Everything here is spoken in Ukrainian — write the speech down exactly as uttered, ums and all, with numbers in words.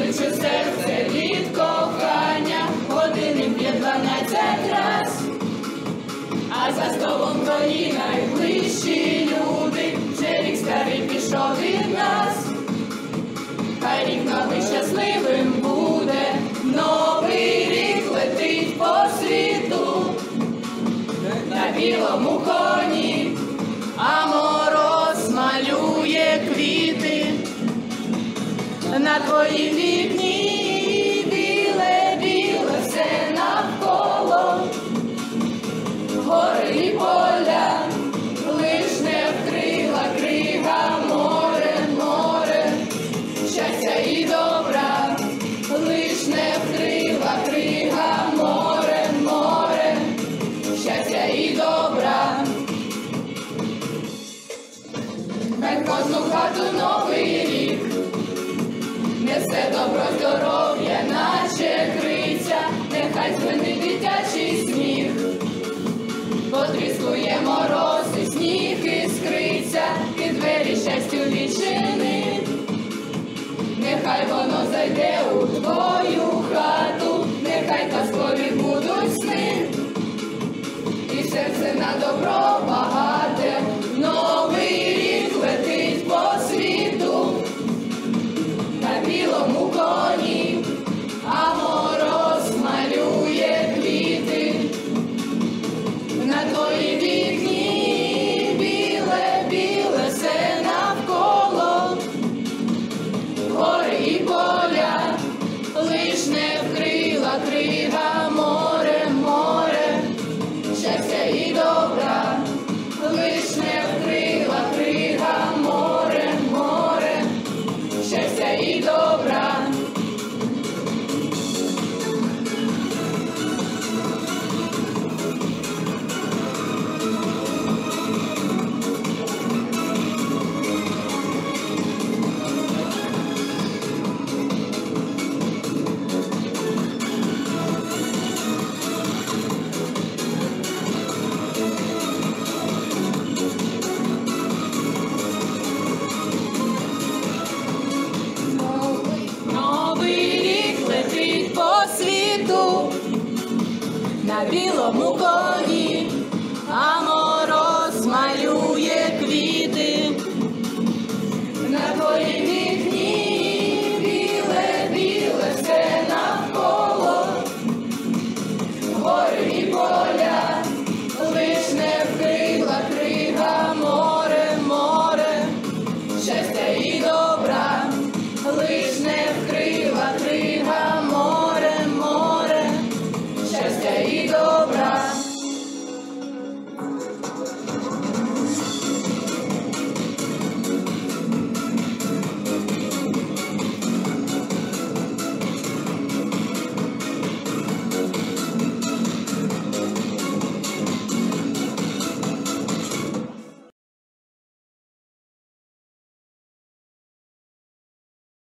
кличе серце від кохання, годинник б'є дванадцять раз, а за столом твої найближчі люди, вже рік старий пішов від нас. Хай рік новий щасливим буде, новий рік летить по світу, на білому коні, а мороз малює квіти. На твоїм вікні біле-біле все навколо, гори і поля, лиш не вкрила крига, море, море, щастя і добра, лиш не вкрила крига, море, море, щастя і добра. Хай в кожну хату новий рік несе добро, здоров'я, наче криця, нехай звенить дитячий сміх, потріскує мороз і сніг іскриться, і двері щастю відчини. Нехай воно зайде у твою хату, нехай казкові будуть сни, і серце на добро багате, новий рік летить по світу, на білому коні, а мороз малює квіти. На твоїй вікні біле-біле все навколо, гори і поля, лиш не вкрила крига, море, море, щастя і добра, лиш не вкрила крига, море, море, щастя і добра. На білому коні.